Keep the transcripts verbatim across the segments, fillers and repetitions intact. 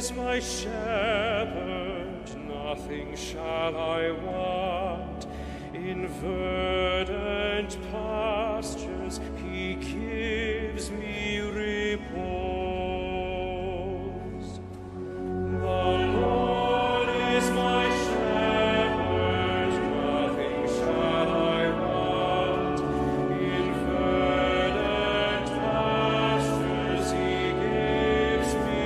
is my shepherd, nothing shall I want. In verdant pastures he gives me repose. The Lord is my shepherd, nothing shall I want. In verdant pastures he gives me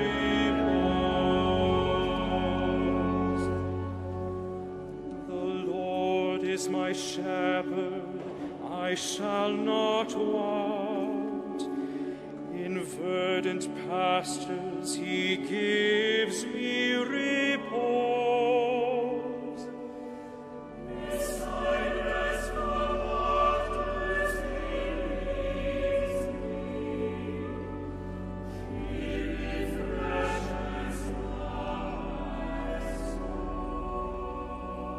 repose. The Lord is my shepherd, I shall not want. In verdant pastures he gives me repose. Beside restful waters he leads me. He refreshes my soul.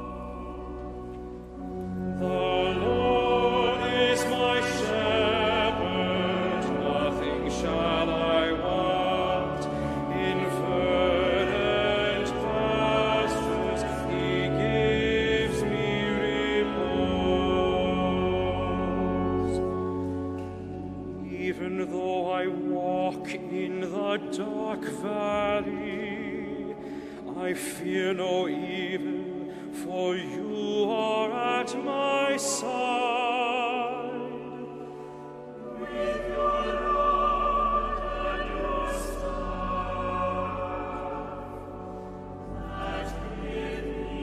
The Lord is my shepherd, nothing shall I want. In verdant pastures he gives me repose. Even though I walk in the dark valley, I fear no evil, for you are at my side. With your rod and your staff, that give me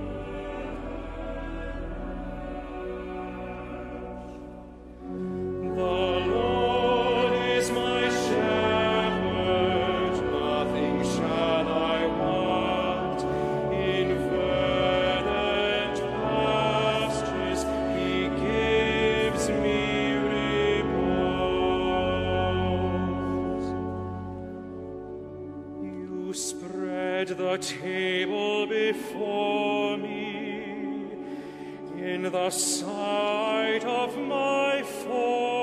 courage. The Lord is my shepherd, nothing shall I want. In verdant pastures he gives me repose. You spread the table before me in the sight of my foes.